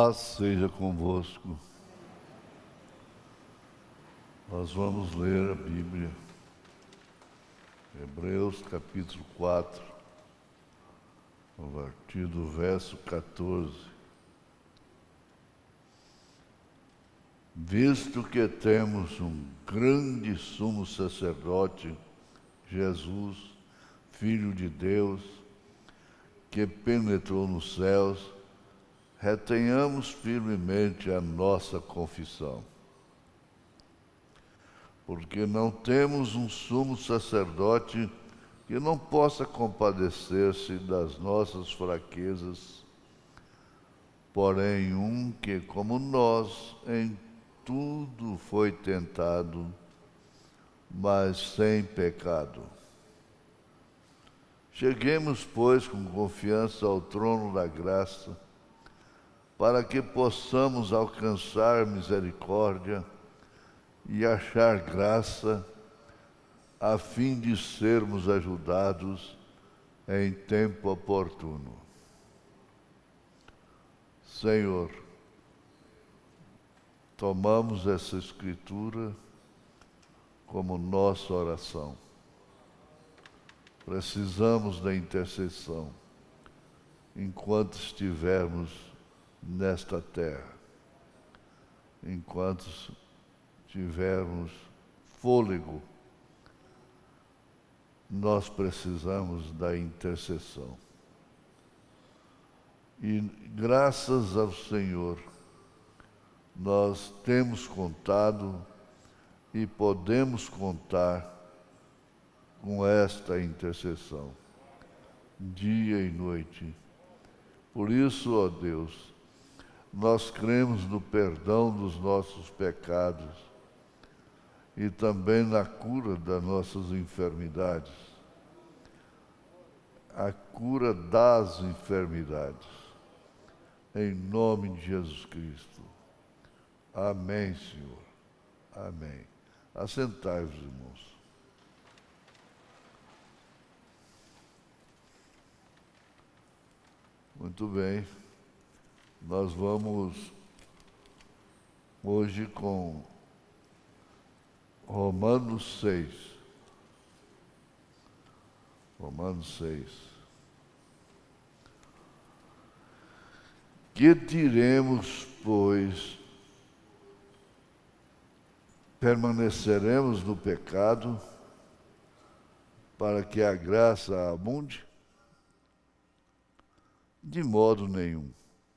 Paz seja convosco. Nós vamos ler a Bíblia, Hebreus capítulo 4, a partir do verso 14. Visto que temos um grande sumo sacerdote, Jesus, Filho de Deus, que penetrou nos céus, retenhamos firmemente a nossa confissão. Porque não temos um sumo sacerdote que não possa compadecer-se das nossas fraquezas, porém um que, como nós, em tudo foi tentado, mas sem pecado. Cheguemos, pois, com confiança ao trono da graça, para que possamos alcançar misericórdia e achar graça, a fim de sermos ajudados em tempo oportuno. Senhor, tomamos essa Escritura como nossa oração. Precisamos da intercessão enquanto estivermos nesta terra, enquanto tivermos fôlego, nós precisamos da intercessão. E graças ao Senhor, nós temos contado e podemos contar com esta intercessão, dia e noite. Por isso, ó Deus, nós cremos no perdão dos nossos pecados e também na cura das nossas enfermidades, a cura das enfermidades, em nome de Jesus Cristo. Amém, Senhor. Amém. Assentai-vos, irmãos. Muito bem. Nós vamos hoje com Romanos 6. Romanos 6. Que diremos, pois? Permaneceremos no pecado para que a graça abunde? De modo nenhum.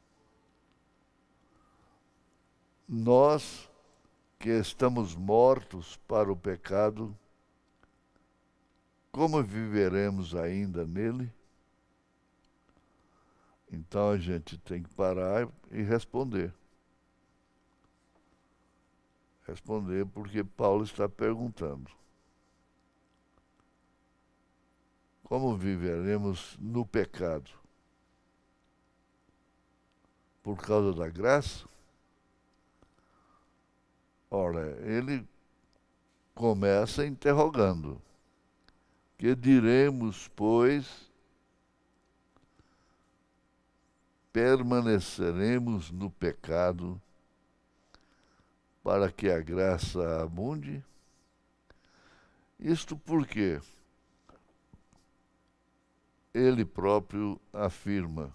Nós que estamos mortos para o pecado, como viveremos ainda nele? Então a gente tem que parar e responder. Responder porque Paulo está perguntando. Como viveremos no pecado? Por causa da graça? Ora, ele começa interrogando. Que diremos, pois? Permaneceremos no pecado para que a graça abunde? Isto porque ele próprio afirma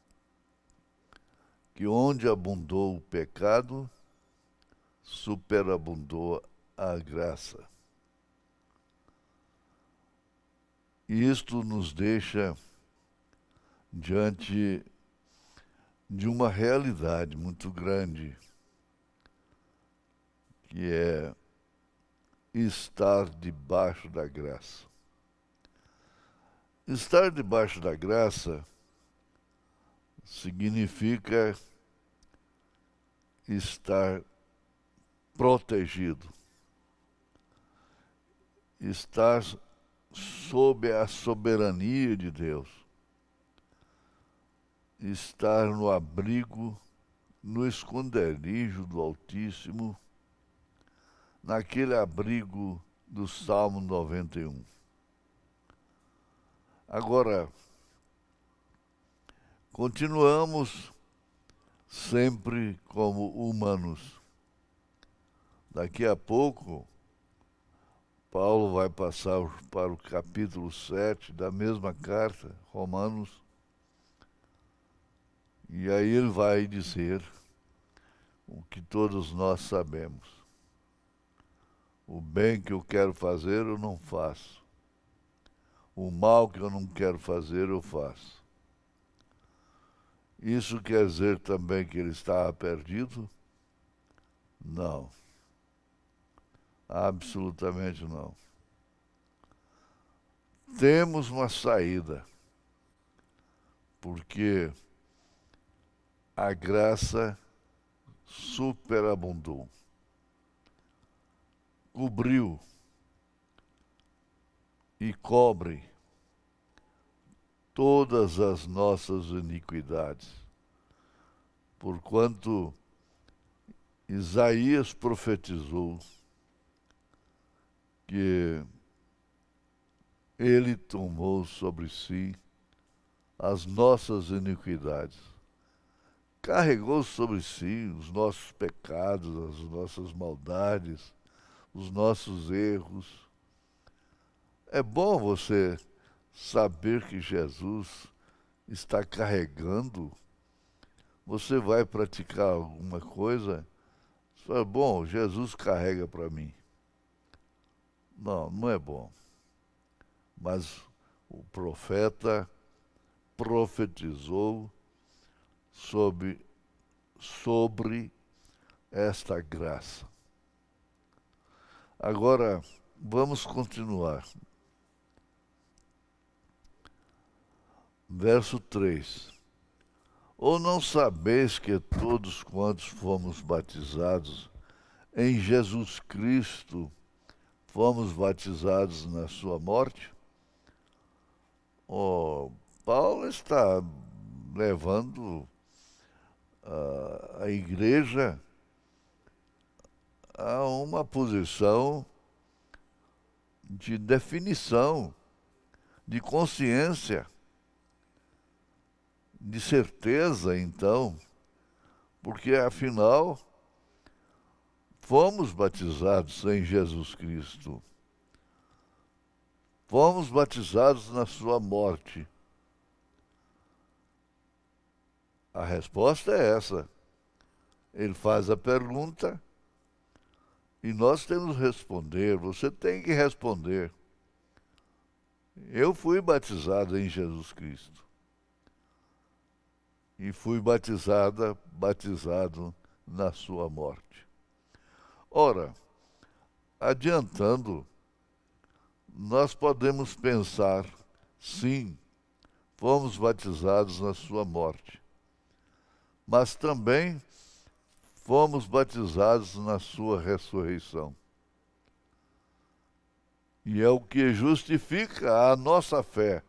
que onde abundou o pecado, superabundou a graça. E isto nos deixa diante de uma realidade muito grande, que é estar debaixo da graça. Estar debaixo da graça significa estar protegido, estar sob a soberania de Deus, estar no abrigo, no esconderijo do Altíssimo, naquele abrigo do Salmo 91. Agora, continuamos sempre como humanos. Daqui a pouco, Paulo vai passar para o capítulo 7 da mesma carta, Romanos, e aí ele vai dizer o que todos nós sabemos. O bem que eu quero fazer, eu não faço. O mal que eu não quero fazer, eu faço. Isso quer dizer também que ele estava perdido? Não. Absolutamente não. Temos uma saída, porque a graça superabundou, cobriu e cobre todas as nossas iniquidades, porquanto Isaías profetizou que ele tomou sobre si as nossas iniquidades, carregou sobre si os nossos pecados, as nossas maldades, os nossos erros. É bom você saber que Jesus está carregando. Você vai praticar alguma coisa, você fala, bom, Jesus carrega para mim. Não, não é bom. Mas o profeta profetizou sobre esta graça. Agora, vamos continuar. Verso 3. Ou não sabeis que todos quantos fomos batizados em Jesus Cristo, fomos batizados na sua morte? Paulo está levando a igreja a uma posição de definição, de consciência, de certeza, então, porque afinal fomos batizados em Jesus Cristo. Fomos batizados na sua morte. A resposta é essa. Ele faz a pergunta e nós temos que responder. Você tem que responder. Eu fui batizado em Jesus Cristo. E fui batizado na sua morte. Ora, adiantando, nós podemos pensar, sim, fomos batizados na sua morte, mas também fomos batizados na sua ressurreição. E é o que justifica a nossa fé.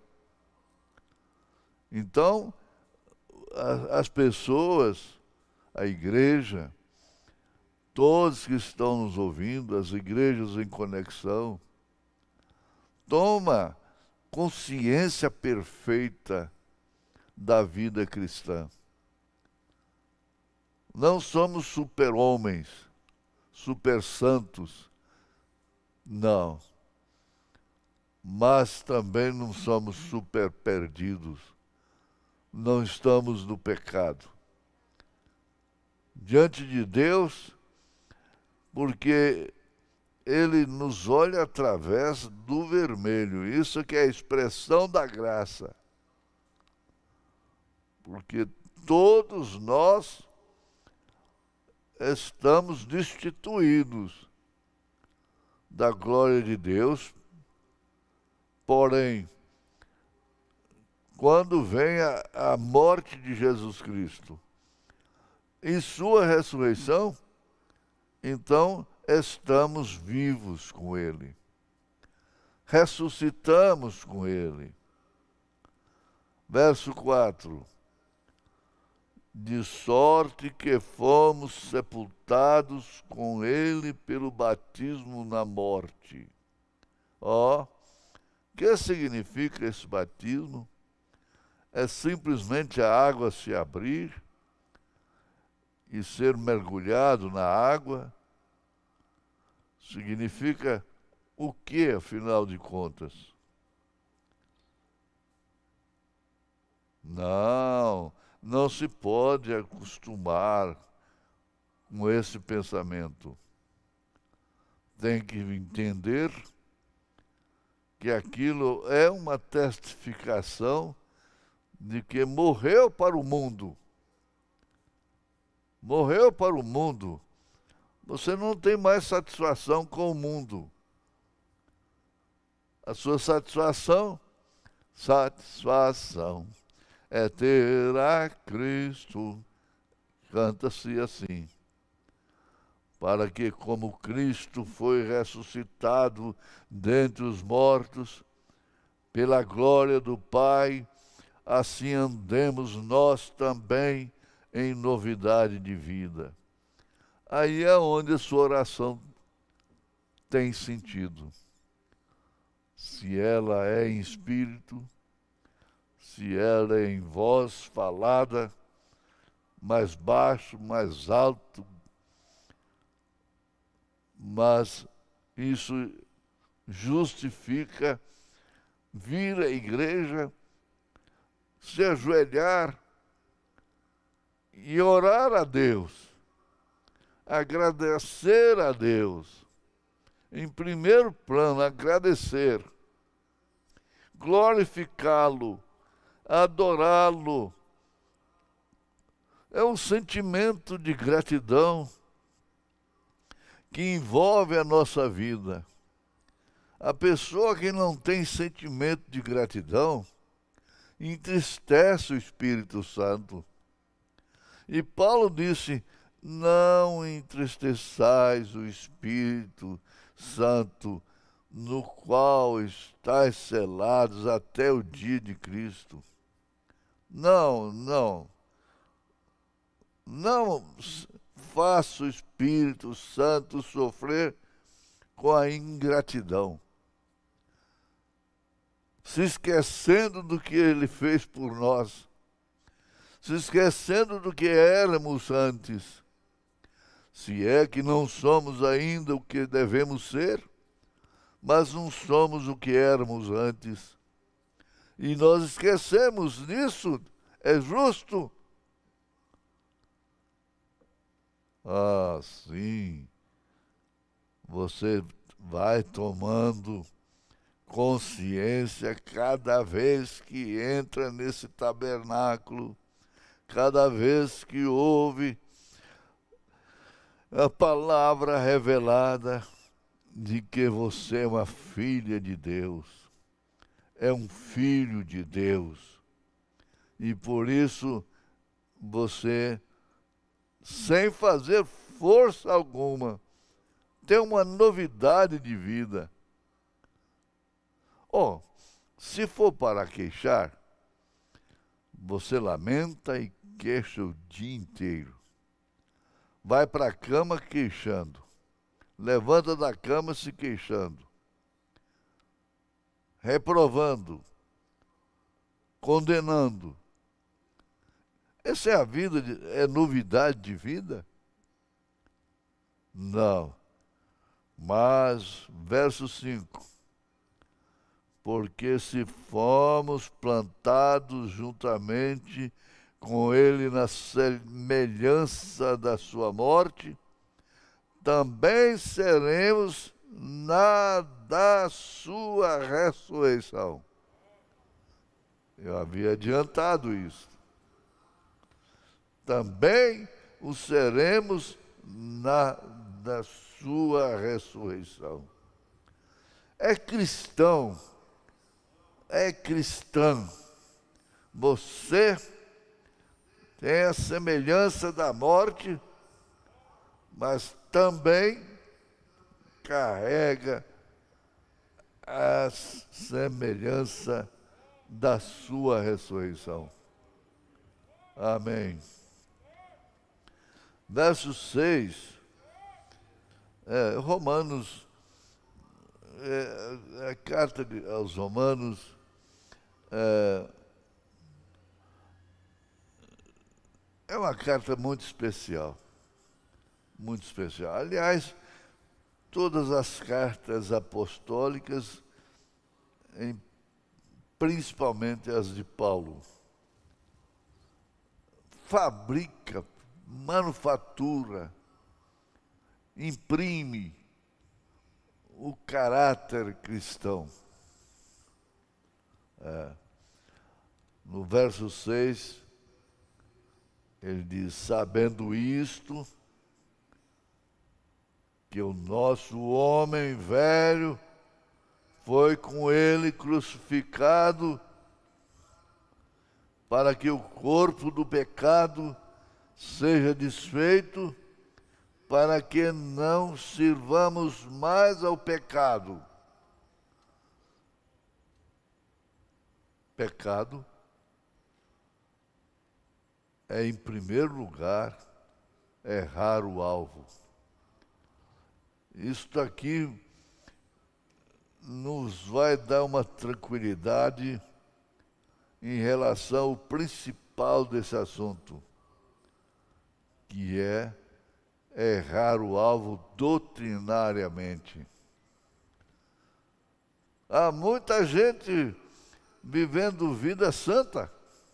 Então, as pessoas, a igreja, todos que estão nos ouvindo, as igrejas em conexão, toma consciência perfeita da vida cristã. Não somos super-homens, super-santos, não. Mas também não somos super-perdidos. Não estamos no pecado. Diante de Deus, porque Ele nos olha através do vermelho. Isso que é a expressão da graça. Porque todos nós estamos destituídos da glória de Deus, porém, quando vem a morte de Jesus Cristo e sua ressurreição, então estamos vivos com Ele, ressuscitamos com Ele. Verso 4. De sorte que fomos sepultados com Ele pelo batismo na morte. O que significa esse batismo? É simplesmente a água se abrir e ser mergulhado na água significa o que, afinal de contas? Não, não se pode acostumar com esse pensamento. Tem que entender que aquilo é uma testificação de que morreu para o mundo. Morreu para o mundo. Você não tem mais satisfação com o mundo. A sua satisfação é ter a Cristo. Canta-se assim. Para que, como Cristo foi ressuscitado dentre os mortos, pela glória do Pai, assim andemos nós também em novidade de vida. Aí é onde a sua oração tem sentido. Se ela é em espírito, se ela é em voz falada, mais baixo, mais alto, mas isso justifica vir à igreja, se ajoelhar e orar a Deus, agradecer a Deus. Em primeiro plano, agradecer, glorificá-lo, adorá-lo. É um sentimento de gratidão que envolve a nossa vida. A pessoa que não tem sentimento de gratidão entristece o Espírito Santo. E Paulo disse: não entristeçais o Espírito Santo, no qual estáis selados até o dia de Cristo. Não faça o Espírito Santo sofrer com a ingratidão, se esquecendo do que ele fez por nós, se esquecendo do que éramos antes. Se é que não somos ainda o que devemos ser, mas não somos o que éramos antes. E nós esquecemos disso, é justo? Ah, sim. Você vai tomando consciência cada vez que entra nesse tabernáculo, cada vez que ouve a palavra revelada de que você é uma filha de Deus, é um filho de Deus. E por isso você, sem fazer força alguma, tem uma novidade de vida. Se for para queixar, você lamenta e queixa o dia inteiro. Vai para a cama queixando. Levanta da cama se queixando. Reprovando. Condenando. Essa é a vida, é novidade de vida? Não. Mas, verso 5. Porque se fomos plantados juntamente com ele na semelhança da sua morte, também seremos na da sua ressurreição. Eu havia adiantado isso. Também o seremos na da sua ressurreição. É cristão, é cristã. Você tem a semelhança da morte, mas também carrega a semelhança da sua ressurreição. Amém. Verso 6, Romanos, a carta aos Romanos, é uma carta muito especial. Muito especial. Aliás, todas as cartas apostólicas, principalmente as de Paulo, fabrica, manufatura, imprime o caráter cristão. No verso 6, ele diz: sabendo isto, que o nosso homem velho foi com ele crucificado, para que o corpo do pecado seja desfeito, para que não sirvamos mais ao pecado. Pecado é, em primeiro lugar, errar o alvo. Isto aqui nos vai dar uma tranquilidade em relação ao principal desse assunto, que é errar o alvo doutrinariamente. Há muita gente vivendo vida santa,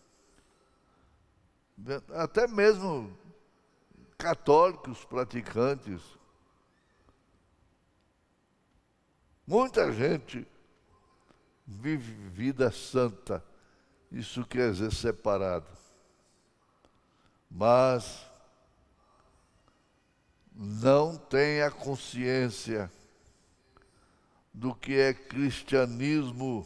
até mesmo católicos praticantes. Muita gente vive vida santa, isso quer dizer separado. Mas não tem a consciência do que é cristianismo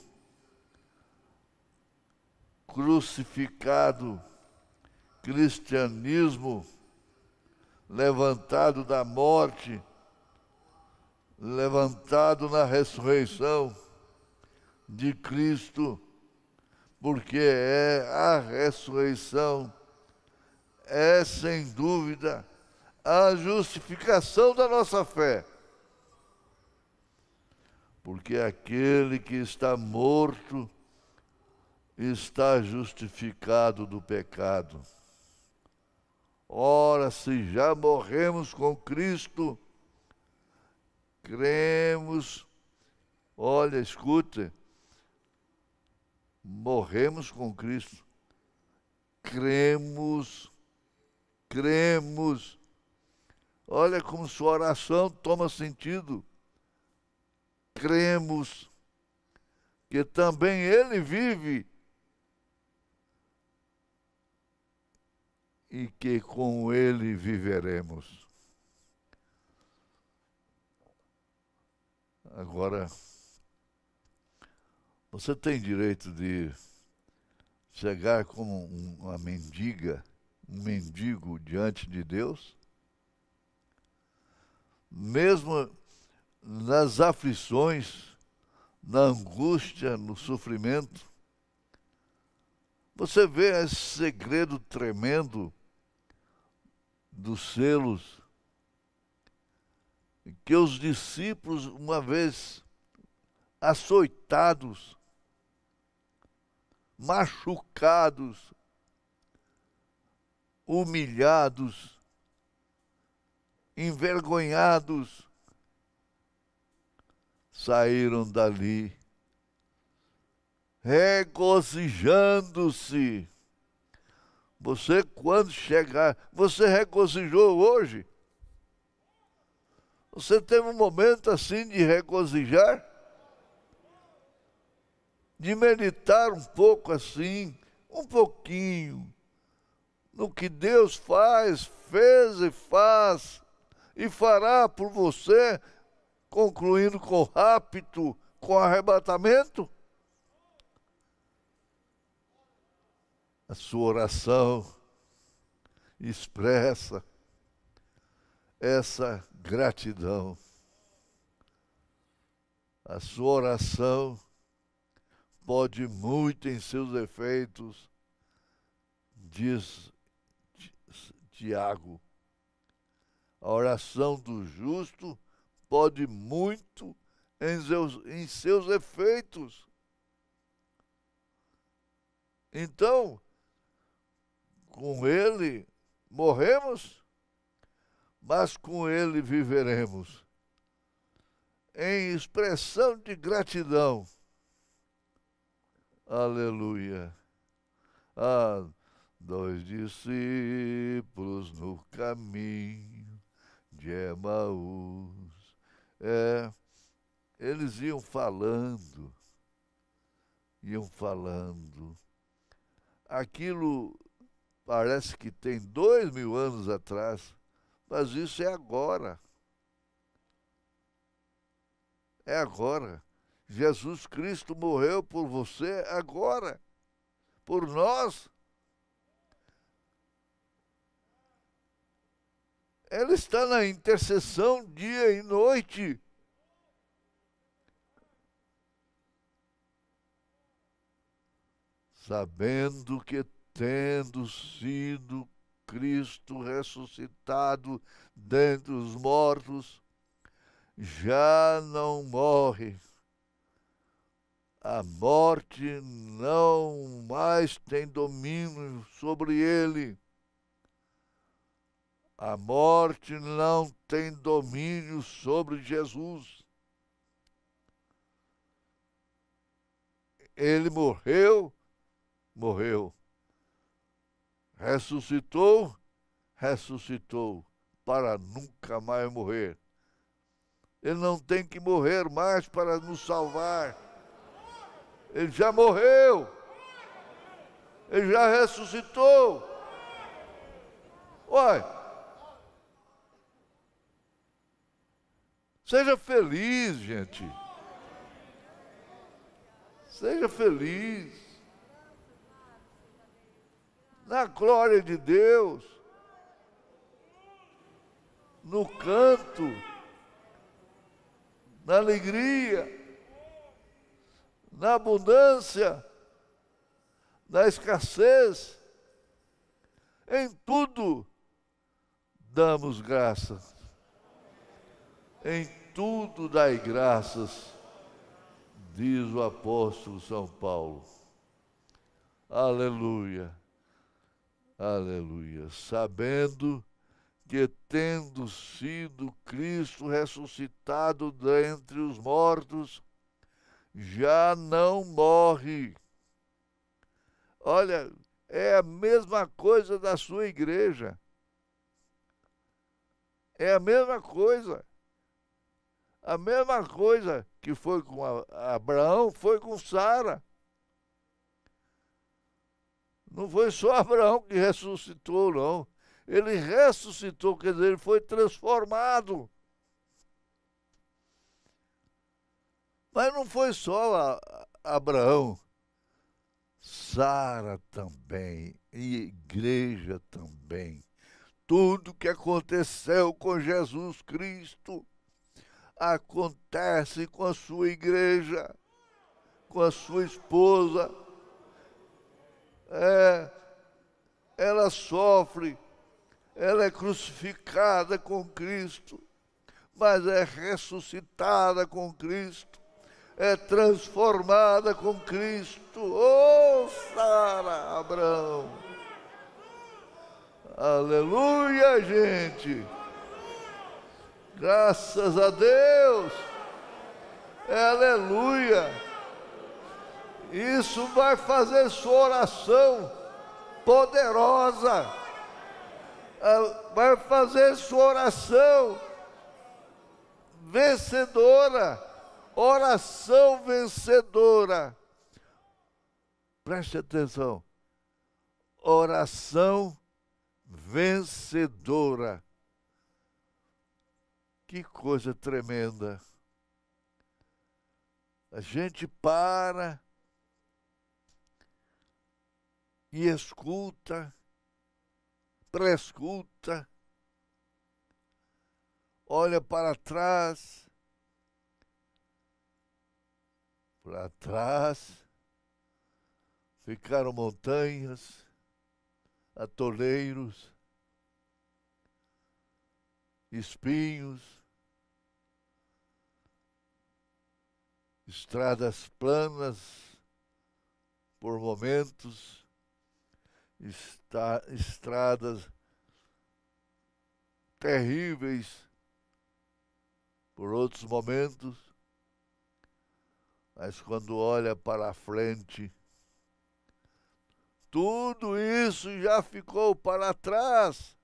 crucificado, cristianismo levantado da morte, levantado na ressurreição de Cristo, porque a ressurreição é, sem dúvida, a justificação da nossa fé. Porque aquele que está morto está justificado do pecado. Ora, se já morremos com Cristo, cremos, olha, escute, morremos com Cristo, cremos, olha como sua oração toma sentido, cremos que também Ele vive e que com Ele viveremos. Agora, você tem direito de chegar como uma mendiga, um mendigo diante de Deus? Mesmo nas aflições, na angústia, no sofrimento, você vê esse segredo tremendo dos selos, que os discípulos, uma vez açoitados, machucados, humilhados, envergonhados, saíram dali regozijando-se. Você, quando chegar, você regozijou hoje? Você teve um momento assim de regozijar? De meditar um pouco assim, um pouquinho, no que Deus faz, fez e faz, e fará por você, concluindo com rapto, com arrebatamento? A sua oração expressa essa gratidão. A sua oração pode muito em seus efeitos, diz Tiago. A oração do justo pode muito em seus efeitos. Então, com ele, Morremos, mas com ele viveremos. Em expressão de gratidão. Aleluia. Ah, dois discípulos no caminho de Emaús. Eles iam falando. Aquilo parece que tem 2000 anos atrás, mas isso é agora. É agora. Jesus Cristo morreu por você agora, por nós. Ele está na intercessão dia e noite. Sabendo que, tendo sido Cristo ressuscitado dentre os mortos, já não morre. A morte não mais tem domínio sobre ele. A morte não tem domínio sobre Jesus. Ele morreu. Ressuscitou para nunca mais morrer. Ele não tem que morrer mais para nos salvar. Ele já morreu. Ele já ressuscitou. Uai, seja feliz, gente. Seja feliz. Na glória de Deus. No canto. Na alegria. Na abundância. Na escassez. Em tudo damos graças. Em tudo dai graças, diz o apóstolo São Paulo. Aleluia, aleluia. Sabendo que, tendo sido Cristo ressuscitado dentre os mortos, já não morre. Olha, é a mesma coisa da sua igreja. É a mesma coisa. A mesma coisa que foi com Abraão, foi com Sara. Não foi só Abraão que ressuscitou, não. Ele ressuscitou, quer dizer, ele foi transformado. Mas não foi só Abraão. Sara também, e igreja também. Tudo que aconteceu com Jesus Cristo acontece com a sua igreja, com a sua esposa. Ela sofre, ela é crucificada com Cristo, mas é ressuscitada com Cristo, é transformada com Cristo. Oh, Sara, Abraão. Aleluia, gente. Graças a Deus. Aleluia. Isso vai fazer sua oração poderosa. Vai fazer sua oração vencedora. Oração vencedora. Preste atenção. Oração vencedora. Que coisa tremenda. A gente para e escuta, prescuta, olha para trás. Para trás ficaram montanhas, atoleiros, espinhos, estradas planas por momentos, estradas terríveis por outros momentos, mas quando olha para a frente, tudo isso já ficou para trás.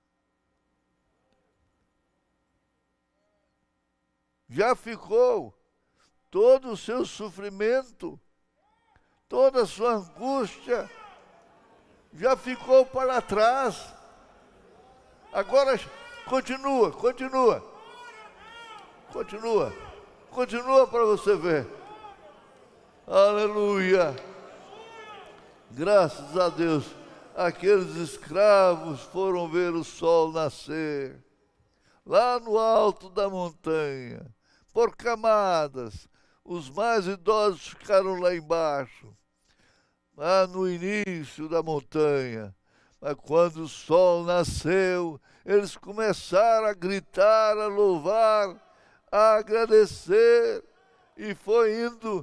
Já ficou todo o seu sofrimento, toda a sua angústia, já ficou para trás. Agora continua para você ver. Aleluia. Graças a Deus, aqueles escravos foram ver o sol nascer, lá no alto da montanha, por camadas. Os mais idosos ficaram lá embaixo, lá no início da montanha. Mas quando o sol nasceu, eles começaram a gritar, a louvar, a agradecer, e foi indo.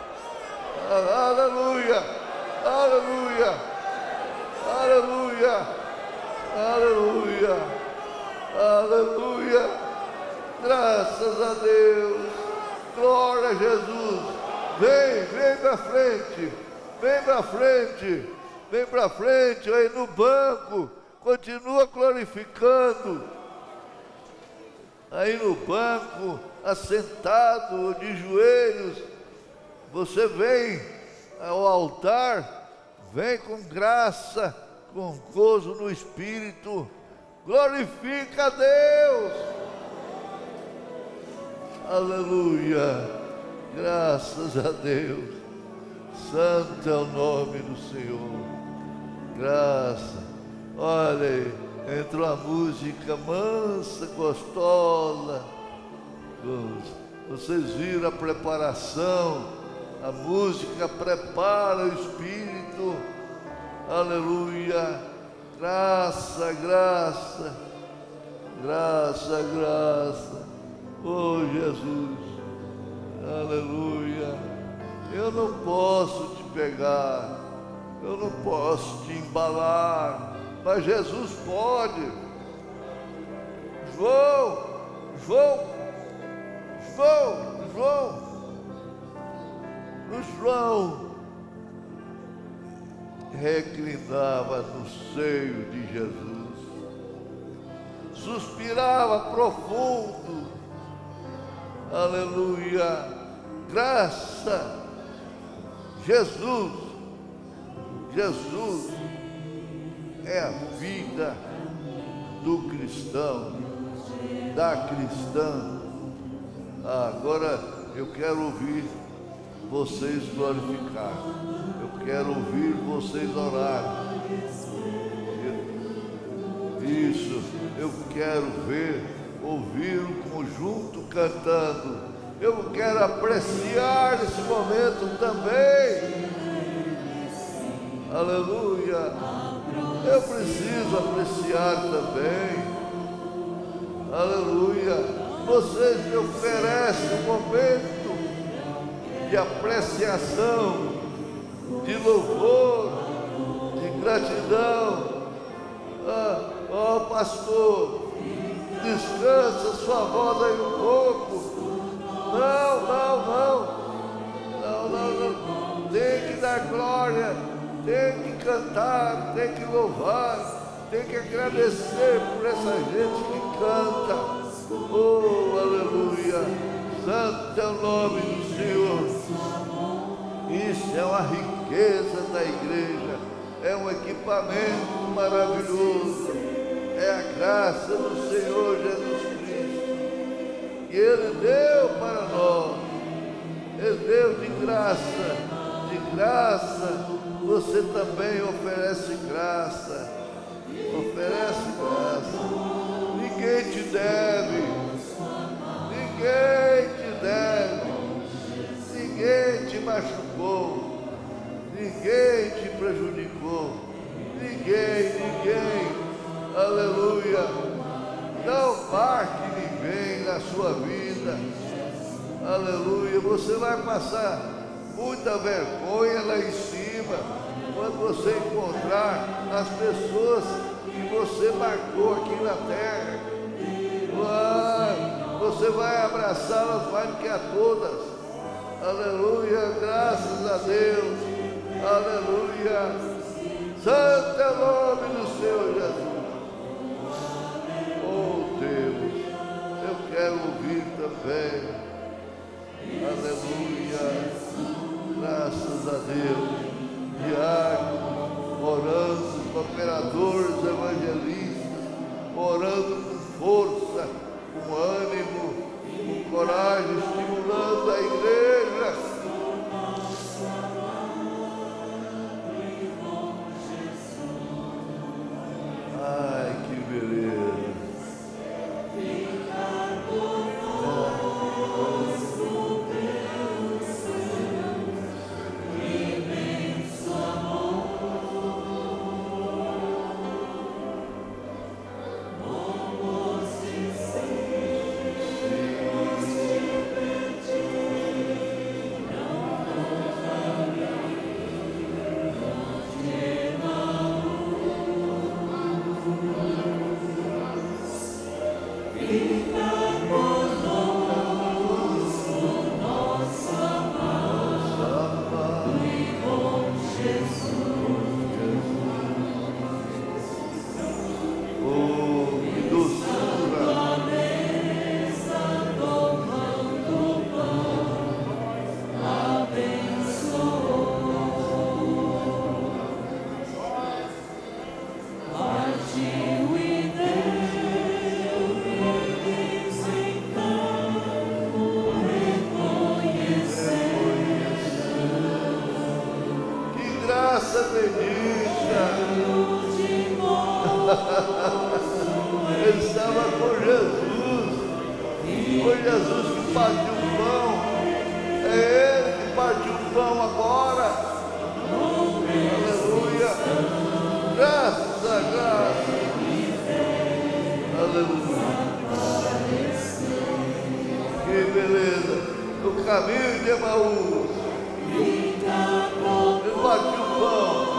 Aleluia! Aleluia! Aleluia! Aleluia! Aleluia! Graças a Deus! Glória a Jesus! Vem para frente! Vem para frente! Vem para frente aí no banco! Continua glorificando! Aí no banco, assentado de joelhos, você vem ao altar, vem com graça, com gozo no Espírito, glorifica a Deus. Aleluia, graças a Deus, santo é o nome do Senhor, graça. Olha aí, entrou a música mansa, gostosa, vocês viram a preparação. A música prepara o Espírito. Aleluia. Graça, graça. Graça, graça. Oh, Jesus. Aleluia. Eu não posso te pegar. Eu não posso te embalar. Mas Jesus pode. João. O João reclinava no seio de Jesus, suspirava profundo, aleluia, graça, Jesus é a vida do cristão, da cristã. Agora eu quero ouvir vocês glorificar. Eu quero ouvir vocês orar. Isso, eu quero ouvir o conjunto cantando. Eu quero apreciar esse momento também. Aleluia. Eu preciso apreciar também. Aleluia. Vocês me oferecem um momento de apreciação, de louvor, de gratidão. Pastor, descansa sua voz aí um pouco. Não. Tem que dar glória, tem que cantar, tem que louvar, tem que agradecer por essa gente que canta. Oh, aleluia. Santo é o nome do Senhor. Isso é uma riqueza da igreja, é um equipamento maravilhoso, é a graça do Senhor Jesus Cristo, que Ele deu para nós, Ele deu de graça, você também oferece graça, ninguém te deve, ninguém te machucou, ninguém te prejudicou, ninguém, aleluia, não marque ninguém na sua vida, aleluia, você vai passar muita vergonha lá em cima, quando você encontrar as pessoas que você marcou aqui na terra, Você vai abraçá-las mais do que a todas. Aleluia, graças a Deus. Aleluia. Santo é o nome do Senhor Jesus. Oh Deus, eu quero ouvir também. Aleluia. Graças a Deus. Diáconos, orando, cooperadores, evangelistas, orando com força, com ânimo, com coragem, estimulando a igreja. Ai, que beleza. Ele estava com Jesus. Foi Jesus que partiu o pão. É Ele que partiu o pão agora. Aleluia. Graça, graça. Aleluia. Que beleza. No caminho de Emaús, ele partiu o pão.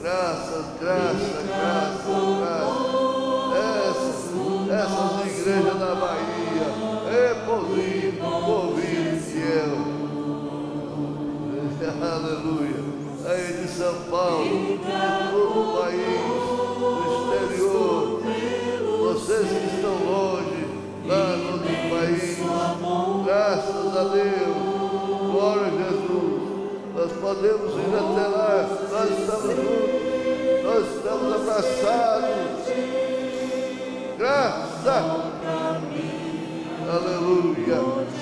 Graça, graça, graça, graça. Essas igrejas da Bahia, povinho fiel. Aleluia. Aí de São Paulo, de todo o país, do exterior, vocês que estão longe, lá no outro país, graças a Deus, glória a Jesus, nós podemos ir até lá, nós estamos juntos, nós estamos abraçados, graça, aleluia,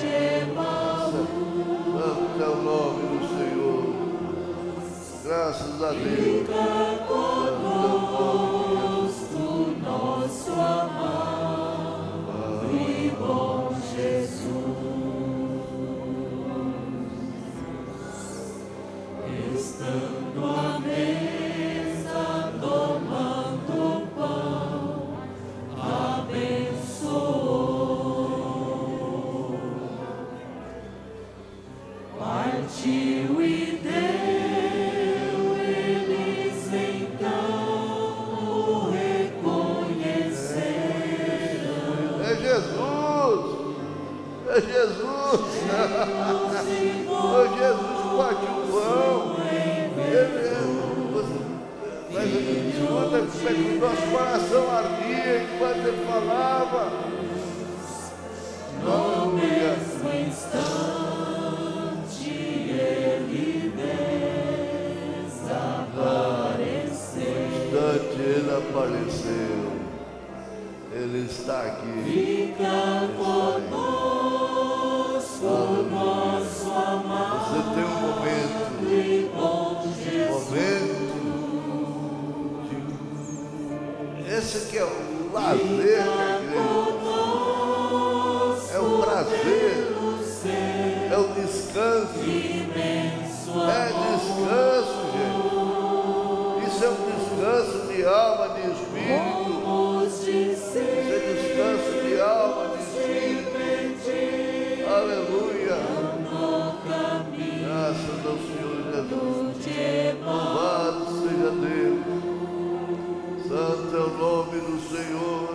santo é o nome do Senhor, graças a Deus, santo é o nome do nosso amado e bom Jesus. Estando à mesa, tomando o pão, abençoou, partiu e deu, eles então o reconheceram. É Jesus! É Jesus! Oh, Jesus parte o pão. Mas escuta como é que o nosso coração ardia enquanto ele falava. No mesmo instante ele desapareceu. No instante ele apareceu. Ele está aqui. Fica conosco, nosso amado. Você tem um momento. Esse aqui é o lazer da igreja. É o prazer. É o descanso. É descanso, gente. Isso é um descanso de alma, de espírito. Isso é descanso de alma, de espírito. Aleluia. Graças ao Senhor Jesus. Louvado seja Deus. Santo é o nome do Senhor.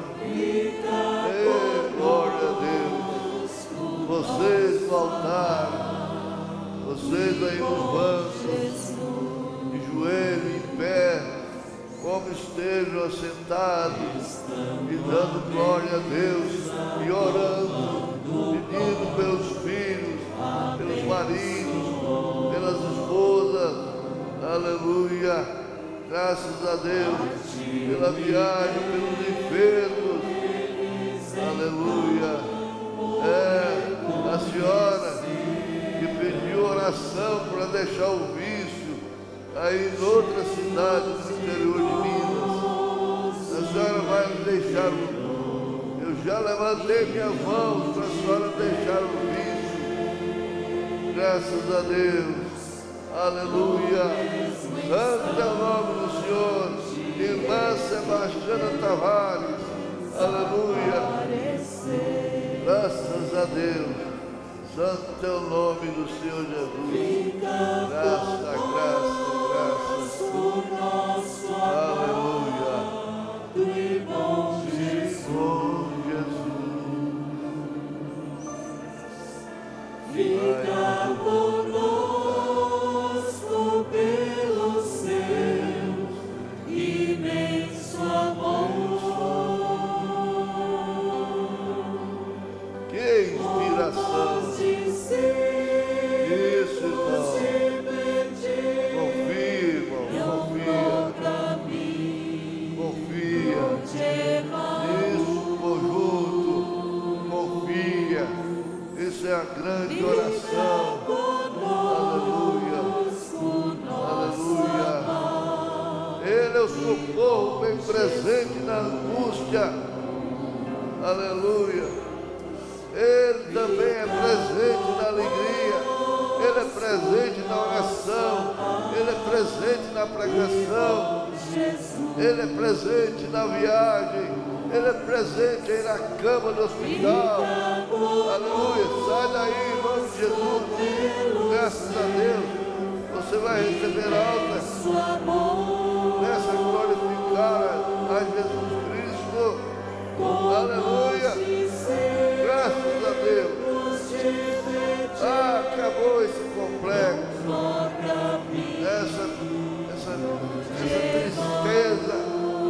Glória a Deus. Vocês no altar, vocês aí nos bancos, de joelho, em pé, como estejam assentados e dando glória a Deus e orando, pedindo pelos filhos, pelos maridos, pelas esposas. Aleluia. Graças a Deus, pela viagem, pelos enfermos. Aleluia. A senhora que pediu oração para deixar o vício aí em outra cidade do interior de Minas. A senhora vai deixar Eu já levantei minhas mãos para a senhora deixar o vício. Graças a Deus. Aleluia. Santo é o nome do Senhor. Irmã Sebastiana Tavares. Aleluia. Graças a Deus. Santo é o nome do Senhor Jesus. Graça, graça, graça. Aleluia. Senhor Jesus. Fica conosco pelos seus imenso amor. Que inspiração! Isso, irmão. Confia. Isso, conjunto. Confia. Isso é a grande oração. Aleluia. Aleluia. Ele é o socorro bem presente na angústia. Aleluia. Ele também é presente na alegria. Ele é presente na oração. Ele é presente na pregação. Ele é presente na viagem. Ele é presente aí na cama do hospital. Aleluia. Sai daí, em nome de Jesus. Graças a Deus. Você vai receber alta. Aleluia. Graças a Deus. Acabou esse complexo. Essa tristeza.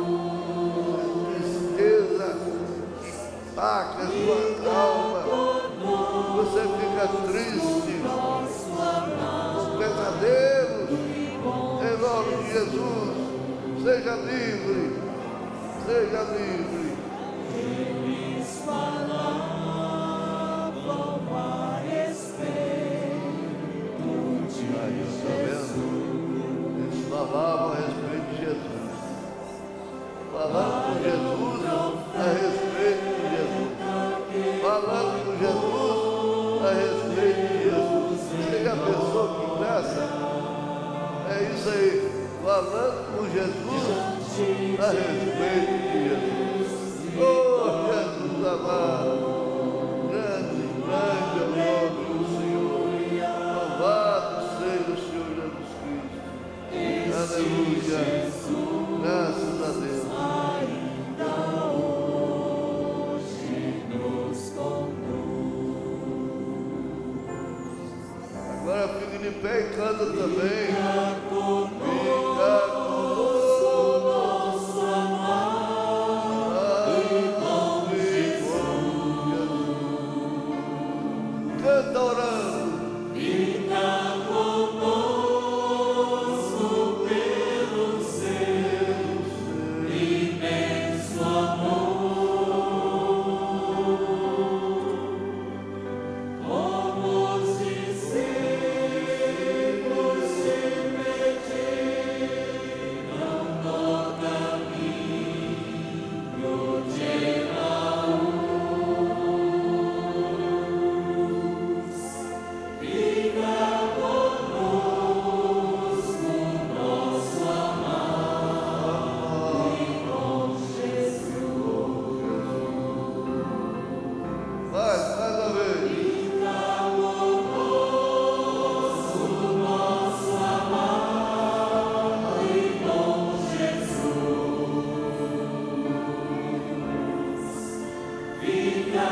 Que a sua alma, você fica triste, com pesadelos, em nome de Jesus, seja livre, seja livre. Eles falavam a respeito de Jesus. Eles falavam a respeito de Jesus. Falando com Jesus a respeito de Jesus. Falando com Jesus a respeito de Jesus. Você já pensou que graça? É isso aí. Falando com Jesus a respeito de Jesus. Oh, Jesus amado. Grande, grande é o nome do Senhor. Louvado seja o Senhor Jesus Cristo. Aleluia. Graças a Deus. Agora fique de pé e canta também. Fica conosco, nosso amado irmão Jesus. Canta orando. Fica conosco pelo seu imenso amor. Como discípulos te pediram no caminho de Emaús. Fica conosco, nosso amado irmão Jesus. Mais uma vez. Fica conosco, nosso amado irmão Jesus. Fica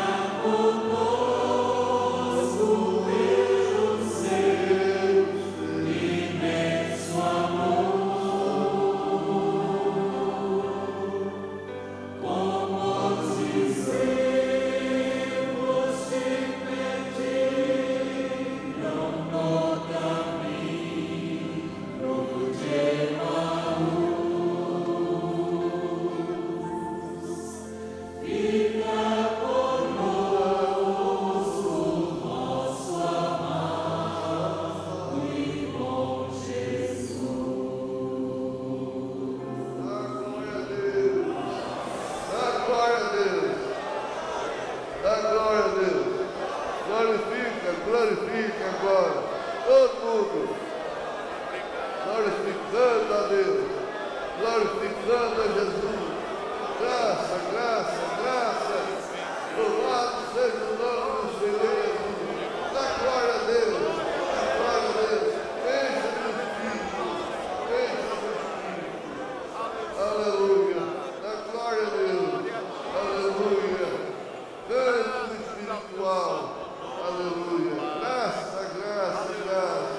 conosco pelo seu imenso amor. Como os discípulos te pediram no caminho de Emaús. Fica conosco, nosso amado irmão Jesus. Dá glória a Deus. Dá glória a Deus. Dá glória a Deus. Glorifica, glorifica agora. Todo mundo. Glorificando a Deus. Glorificando a Jesus. Graça, graça, graça. Louvado seja o nome do Senhor Jesus. Dá glória a Deus. Dá glória a Deus. Enche do Espírito. Enche do Espírito. Aleluia. Dá glória a Deus. Aleluia. Canto espiritual. Aleluia. Graça, graça, graça.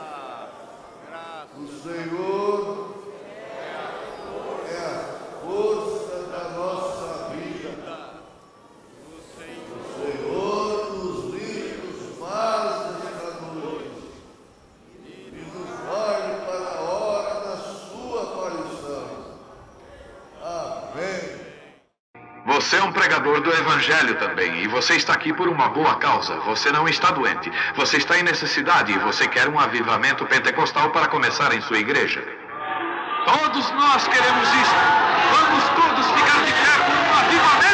O Senhor é a força da nossa vida. O Senhor nos livra dos males desta noite e nos guarde para a hora da sua aparição. Amém. Você é um pregador do Evangelho também, e você está aqui por uma boa causa. Você não está doente, você está em necessidade e você quer um avivamento pentecostal para começar em sua igreja. Todos nós queremos isso. Vamos todos ficar de pé por um avivamento.